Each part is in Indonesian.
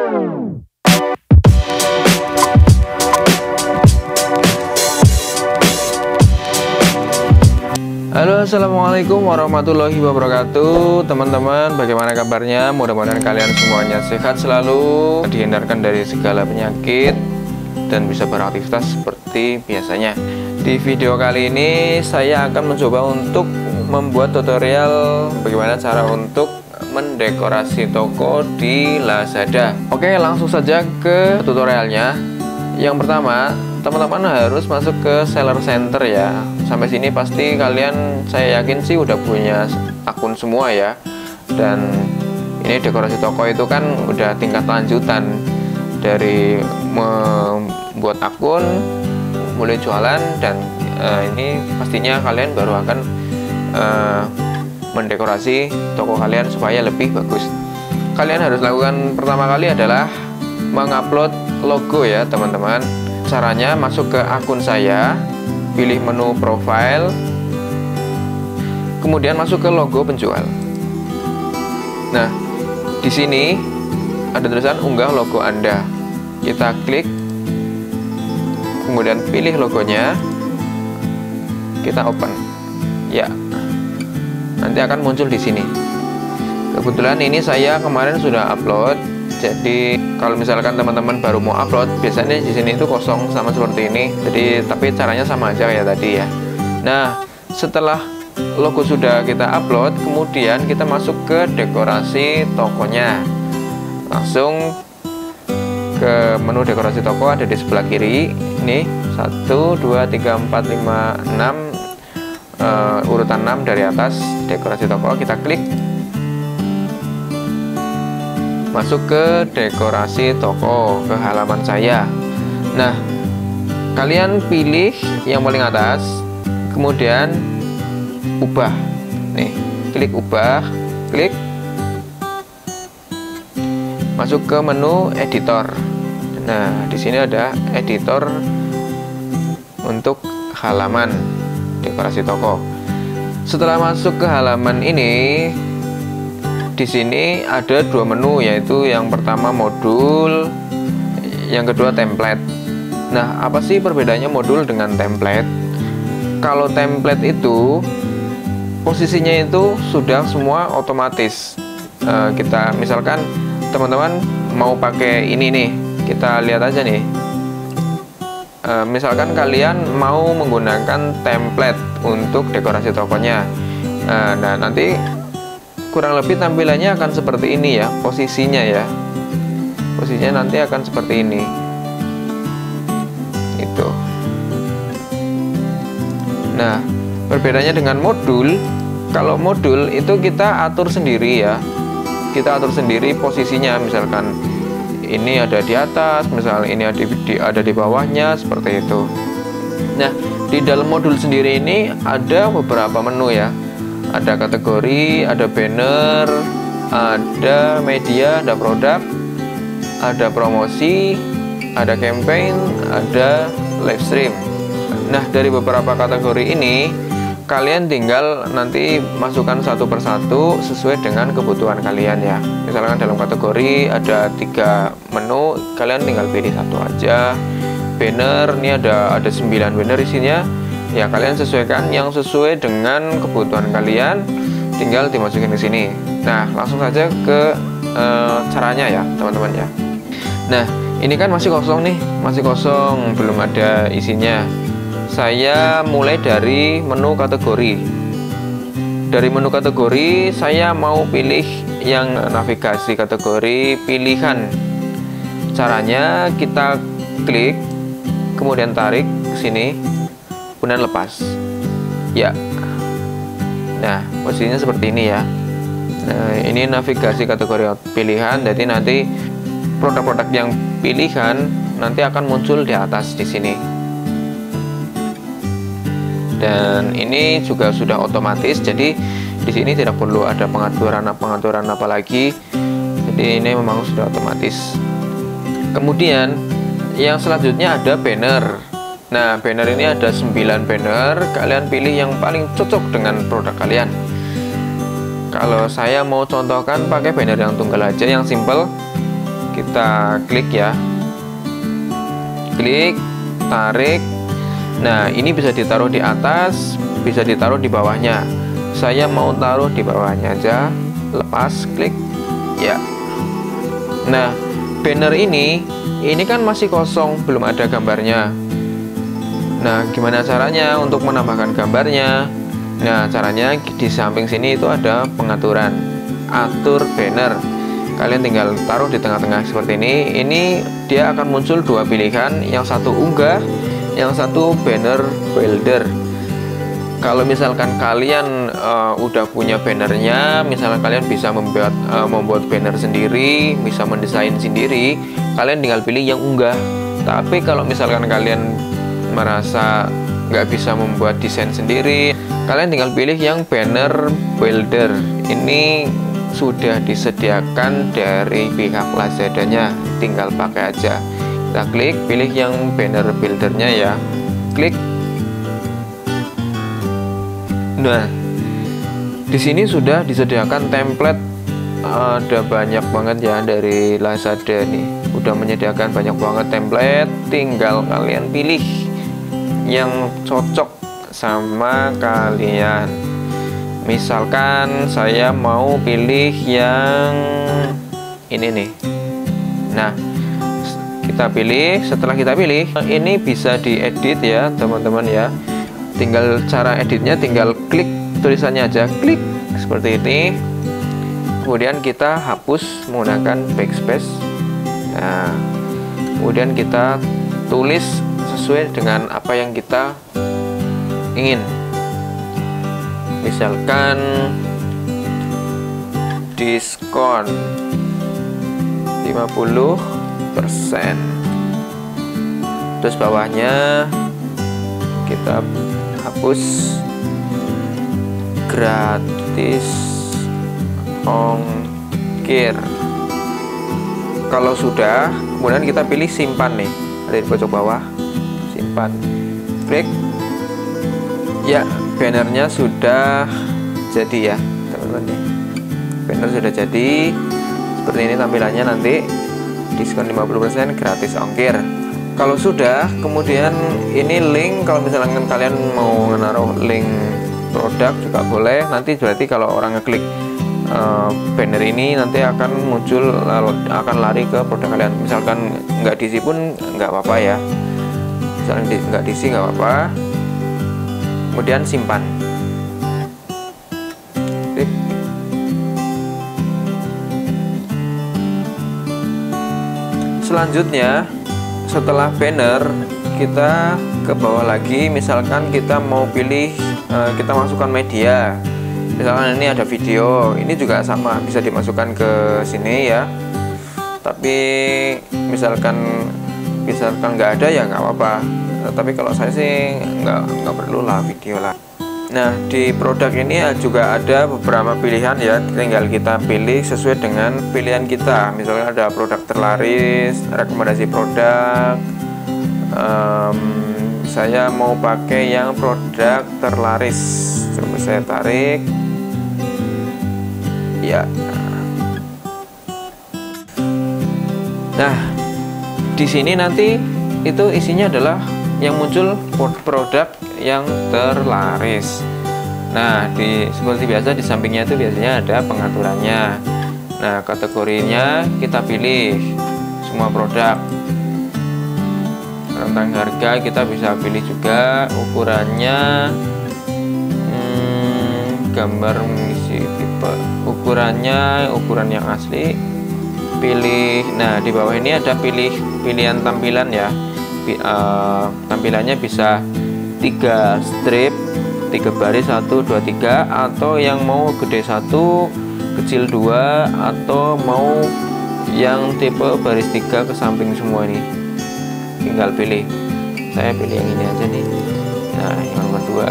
Halo, assalamualaikum warahmatullahi wabarakatuh. Teman-teman, bagaimana kabarnya? Mudah-mudahan kalian semuanya sehat selalu, dihindarkan dari segala penyakit, dan bisa beraktivitas seperti biasanya. Di video kali ini saya akan mencoba untuk membuat tutorial bagaimana cara untuk mendekorasi toko di Lazada. Oke, langsung saja ke tutorialnya. Yang pertama, teman-teman harus masuk ke seller center ya. Sampai sini pasti kalian, saya yakin sih udah punya akun semua ya. Dan ini dekorasi toko itu kan udah tingkat lanjutan dari membuat akun, mulai jualan, dan ini pastinya kalian baru akan mendekorasi toko kalian supaya lebih bagus. Kalian harus lakukan pertama kali adalah mengupload logo ya teman-teman. Caranya masuk ke akun saya, pilih menu profile, kemudian masuk ke logo penjual. Nah, di sini ada tulisan unggah logo Anda. Kita klik, kemudian pilih logonya, kita open. Ya, nanti akan muncul di sini. Kebetulan ini saya kemarin sudah upload. Jadi kalau misalkan teman-teman baru mau upload, biasanya di sini itu kosong sama seperti ini. Jadi tapi caranya sama aja kayak tadi ya. Nah, setelah logo sudah kita upload, kemudian kita masuk ke dekorasi tokonya. Langsung ke menu dekorasi toko, ada di sebelah kiri. Ini 1, 2, 3, 4, 5, 6, urutan 6 dari atas dekorasi toko. Kita klik, masuk ke dekorasi toko, ke halaman saya. Nah, kalian pilih yang paling atas, kemudian ubah. Nih, klik ubah, klik, masuk ke menu editor. Nah, di sini ada editor untuk halaman dekorasi toko. Setelah masuk ke halaman ini, di sini ada dua menu, yaitu yang pertama modul, yang kedua template. Nah, apa sih perbedaannya modul dengan template? Kalau template itu posisinya itu sudah semua otomatis. Kita misalkan teman-teman mau pakai ini nih, kita lihat aja nih. Misalkan kalian mau menggunakan template untuk dekorasi tokonya. Nah, nanti kurang lebih tampilannya akan seperti ini ya, posisinya ya. Posisinya nanti akan seperti ini. Itu. Nah, perbedaannya dengan modul, kalau modul itu kita atur sendiri ya. Kita atur sendiri posisinya, misalkan ini ada di atas, misalnya ini ada di bawahnya, seperti itu. Nah, di dalam modul sendiri ini ada beberapa menu ya. Ada kategori, ada banner, ada media, ada produk, ada promosi, ada campaign, ada live stream. Nah, dari beberapa kategori ini kalian tinggal nanti masukkan satu persatu sesuai dengan kebutuhan kalian ya. Misalkan dalam kategori ada 3 menu, kalian tinggal pilih satu aja. Banner, ini ada 9 banner isinya. Ya, kalian sesuaikan yang sesuai dengan kebutuhan kalian, tinggal dimasukin ke sini. Nah, langsung saja ke caranya ya teman-teman ya. Nah, ini kan masih kosong nih, masih kosong, belum ada isinya. Saya mulai dari menu kategori. Dari menu kategori saya mau pilih yang navigasi kategori pilihan. Caranya kita klik, kemudian tarik ke sini, kemudian lepas ya. Nah, posisinya seperti ini ya. Nah, ini navigasi kategori pilihan, jadi nanti produk-produk yang pilihan nanti akan muncul di atas di sini. Dan ini juga sudah otomatis, jadi di sini tidak perlu ada pengaturan apa lagi. Jadi ini memang sudah otomatis. Kemudian yang selanjutnya ada banner. Nah, banner ini ada 9 banner. Kalian pilih yang paling cocok dengan produk kalian. Kalau saya mau contohkan pakai banner yang tunggal aja, yang simple. kita klik ya, klik, tarik. Nah, ini bisa ditaruh di atas, bisa ditaruh di bawahnya. Saya mau taruh di bawahnya aja, lepas, klik ya. Nah, banner ini kan masih kosong, belum ada gambarnya. Nah, gimana caranya untuk menambahkan gambarnya? Nah, caranya di samping sini itu ada pengaturan, atur banner. Kalian tinggal taruh di tengah-tengah seperti ini. Ini dia akan muncul dua pilihan, yang satu unggah, yang satu banner builder. Kalau misalkan kalian udah punya bannernya, misalnya kalian bisa membuat banner sendiri, bisa mendesain sendiri, kalian tinggal pilih yang unggah. Tapi kalau misalkan kalian merasa nggak bisa membuat desain sendiri, kalian tinggal pilih yang banner builder. Ini sudah disediakan dari pihak Lazadanya, tinggal pakai aja. Kita klik, pilih yang banner buildernya ya, klik. Nah, di sini sudah disediakan template, ada banyak banget ya dari Lazada nih, udah menyediakan banyak banget template. Tinggal kalian pilih yang cocok sama kalian. Misalkan saya mau pilih yang ini nih. Nah, kita pilih. Setelah kita pilih, ini bisa diedit ya teman-teman ya. Tinggal cara editnya, tinggal klik tulisannya aja, klik seperti ini. Kemudian kita hapus menggunakan backspace. Nah, kemudian kita tulis sesuai dengan apa yang kita ingin. Misalkan diskon 50%. Terus bawahnya kita hapus gratis ongkir. Kalau sudah, kemudian kita pilih simpan nih, ada di pojok bawah, simpan, klik ya. Bannernya sudah jadi ya teman-teman ya. Banner sudah jadi seperti ini tampilannya nanti, diskon 50%, gratis ongkir. Kalau sudah, kemudian ini link. Kalau misalnya kalian mau menaruh link produk juga boleh. Nanti berarti kalau orang ngeklik banner ini nanti akan muncul, akan lari ke produk kalian. Misalkan nggak diisi pun nggak apa-apa ya. Misalnya nggak diisi nggak apa-apa. Kemudian simpan. Klik. Selanjutnya, setelah banner, kita ke bawah lagi. Misalkan kita mau pilih, kita masukkan media. Misalkan ini ada video, ini juga sama, bisa dimasukkan ke sini ya. Tapi misalkan nggak ada ya nggak apa-apa. Tapi kalau saya sih nggak perlu lah video lah. Nah, di produk ini juga ada beberapa pilihan ya, tinggal kita pilih sesuai dengan pilihan kita. Misalnya ada produk terlaris, rekomendasi produk. Saya mau pakai yang produk terlaris. Coba saya tarik. Ya. Nah, di sini nanti itu isinya adalah yang muncul produk yang terlaris. Nah, seperti biasa di sampingnya itu biasanya ada pengaturannya. Nah, kategorinya kita pilih semua produk. Tentang harga kita bisa pilih juga, ukurannya, gambar mengisi tipe, ukuran yang asli. Pilih. Nah, di bawah ini ada pilihan tampilan ya. Tampilannya bisa 3 strip, 3 baris, 1, 2, 3, atau yang mau gede 1, kecil 2, atau mau yang tipe baris 3 ke samping semua nih. Tinggal pilih. Saya pilih yang ini aja nih. Nah, yang nomor 2.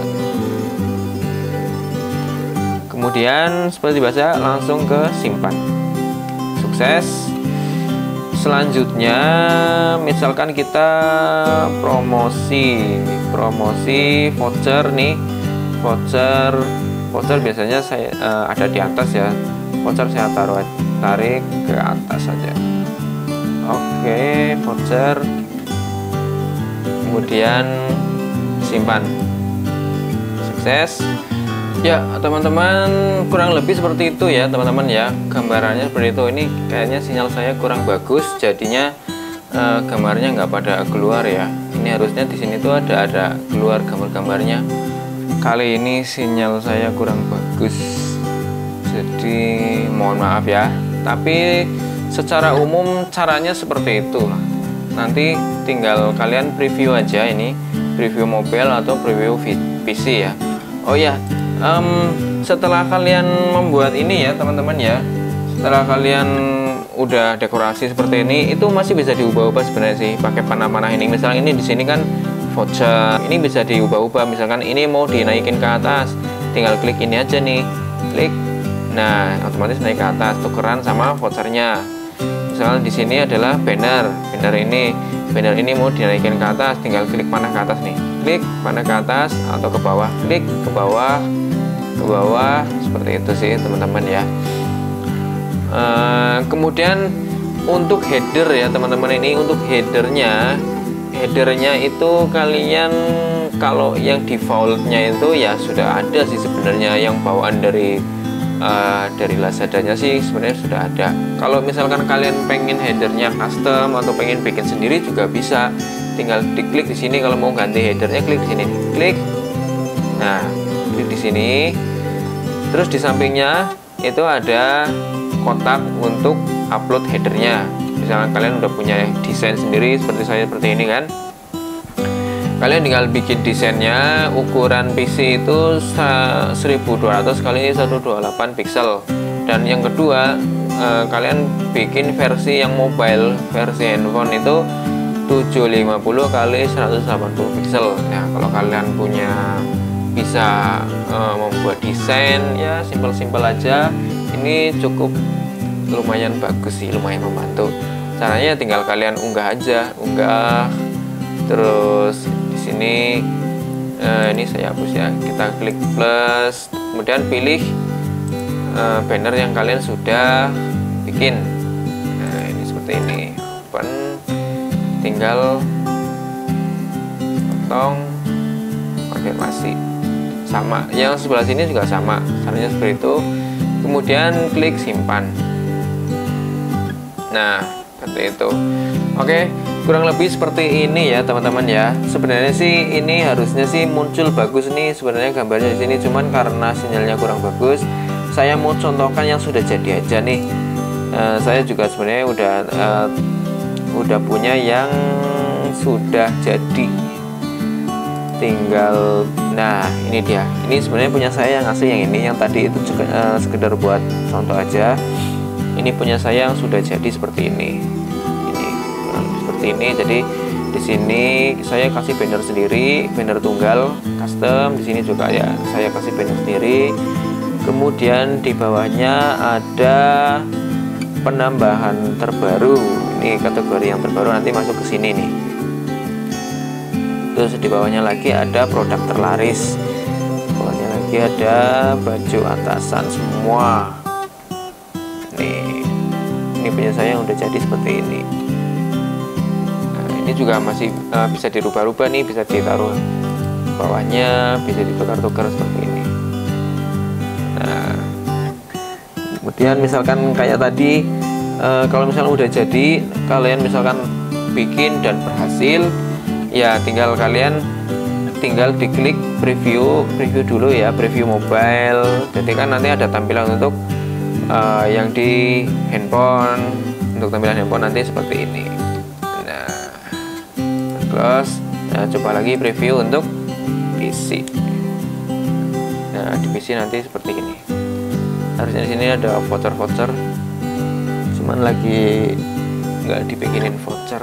Kemudian seperti biasa langsung ke simpan. Sukses. Selanjutnya, misalkan kita promosi voucher nih. Voucher biasanya saya ada di atas ya. Voucher saya tarik ke atas saja. Oke, voucher, kemudian simpan. Sukses. Ya teman-teman, kurang lebih seperti itu ya teman-teman ya, gambarannya seperti itu. Ini kayaknya sinyal saya kurang bagus, jadinya gambarnya nggak pada keluar ya. Ini harusnya di sini tuh ada keluar gambar-gambarnya. Kali ini sinyal saya kurang bagus, jadi mohon maaf ya. Tapi secara umum caranya seperti itu. Nanti tinggal kalian preview aja, ini preview mobile atau preview PC ya. Oh ya, setelah kalian membuat ini ya teman-teman ya, setelah kalian udah dekorasi seperti ini, itu masih bisa diubah-ubah sebenarnya sih pakai panah-panah ini. Misalnya ini di sini kan voucher, ini bisa diubah-ubah. Misalkan ini mau dinaikin ke atas, tinggal klik ini aja nih, klik, nah otomatis naik ke atas, tukeran sama vouchernya. Misalnya di sini adalah banner ini mau dinaikin ke atas, tinggal klik panah ke atas nih, klik panah ke atas atau ke bawah, klik ke bawah, seperti itu sih teman-teman ya. Kemudian untuk header ya teman-teman, ini untuk headernya itu kalian kalau yang defaultnya itu ya sudah ada sih sebenarnya, yang bawaan dari Lazadanya sih sebenarnya sudah ada. Kalau misalkan kalian pengen headernya custom atau pengen bikin sendiri juga bisa, tinggal diklik di sini. Kalau mau ganti headernya klik di sini, klik, nah klik di sini. Terus di sampingnya itu ada kotak untuk upload headernya. Misalnya kalian udah punya desain sendiri seperti saya seperti ini kan, kalian tinggal bikin desainnya. Ukuran PC itu 1200 kali 128 pixel. Dan yang kedua, kalian bikin versi yang mobile, versi handphone itu 750 kali 180 pixel. Nah kalau kalian bisa membuat desain ya simpel-simpel aja, ini cukup lumayan bagus sih, lumayan membantu. Caranya tinggal kalian unggah aja, terus di sini ini saya hapus ya, kita klik plus, kemudian pilih banner yang kalian sudah bikin. Nah ini seperti ini, open, tinggal potong, konfirmasi. Sama yang sebelah sini juga sama, caranya seperti itu. Kemudian klik simpan. Nah seperti itu. Oke, kurang lebih seperti ini ya teman-teman ya. Sebenarnya sih ini harusnya sih muncul bagus nih sebenarnya gambarnya di sini, cuman karena sinyalnya kurang bagus, saya mau contohkan yang sudah jadi aja nih. Saya juga sebenarnya udah punya yang sudah jadi, tinggal, nah ini dia. Ini sebenarnya punya saya yang asli, yang ini, yang tadi itu juga sekedar buat contoh aja. Ini punya saya yang sudah jadi seperti ini. Ini jadi di sini saya kasih banner sendiri, banner tunggal custom. Di sini juga ya saya kasih banner sendiri. Kemudian di bawahnya ada penambahan terbaru, ini kategori yang terbaru nanti masuk ke sini nih. Terus di bawahnya lagi ada produk terlaris, bawahnya lagi ada baju atasan semua. Ini punya saya yang udah jadi seperti ini. Ini juga masih bisa dirubah-rubah nih, bisa ditaruh bawahnya, bisa ditukar-tukar seperti ini. Nah kemudian misalkan kayak tadi, kalau misalnya udah jadi, kalian misalkan bikin dan berhasil ya, tinggal diklik preview dulu ya, preview mobile. Jadi kan nanti ada tampilan untuk yang di handphone, untuk tampilan handphone nanti seperti ini. Close. Nah coba lagi preview untuk PC. Nah di PC nanti seperti ini. Harusnya di sini ada voucher, cuman lagi nggak dibikinin voucher.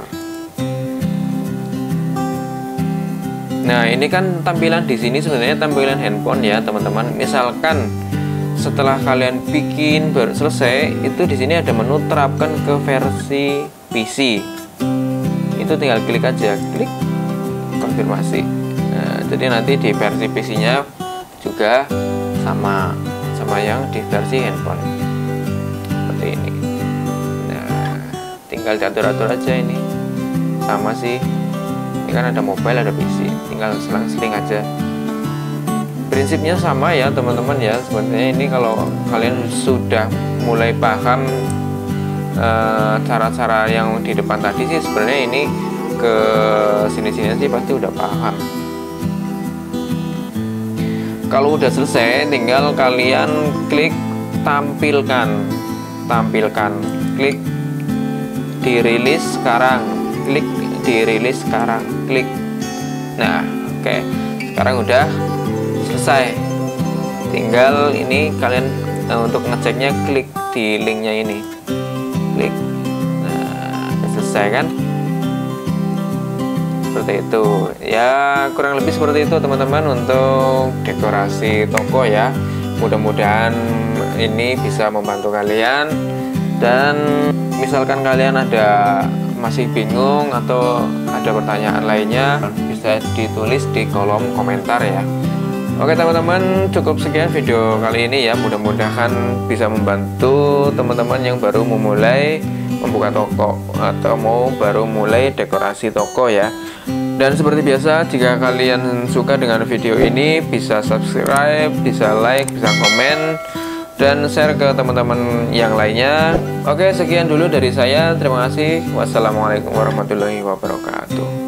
Nah ini kan tampilan di sini sebenarnya tampilan handphone ya teman-teman. Misalkan setelah kalian bikin baru selesai, itu di sini ada menu terapkan ke versi PC. Itu tinggal klik aja, klik konfirmasi. Nah, jadi nanti di versi PC-nya juga sama yang di versi handphone seperti ini. Nah tinggal diatur-atur aja. Ini sama sih, ini kan ada mobile ada PC, tinggal selang-seling aja. Prinsipnya sama ya teman-teman ya. Sebenarnya ini kalau kalian sudah mulai paham cara-cara yang di depan tadi sih, sebenarnya ini ke sini-sini sih pasti udah paham. Kalau udah selesai, tinggal kalian klik tampilkan, klik dirilis sekarang, klik dirilis sekarang, klik. Nah, oke. Sekarang udah selesai. Tinggal ini kalian untuk ngeceknya klik di linknya ini, klik. Nah, udah selesai kan? Seperti itu ya, kurang lebih seperti itu teman-teman untuk dekorasi toko ya. Mudah-mudahan ini bisa membantu kalian, dan misalkan kalian ada masih bingung atau ada pertanyaan lainnya, bisa ditulis di kolom komentar ya. Oke teman-teman, cukup sekian video kali ini ya. Mudah-mudahan bisa membantu teman-teman yang baru memulai membuka toko atau baru mulai dekorasi toko ya. Dan seperti biasa, jika kalian suka dengan video ini, bisa subscribe, bisa like, bisa komen, dan share ke teman-teman yang lainnya. Oke, sekian dulu dari saya. Terima kasih. Wassalamualaikum warahmatullahi wabarakatuh.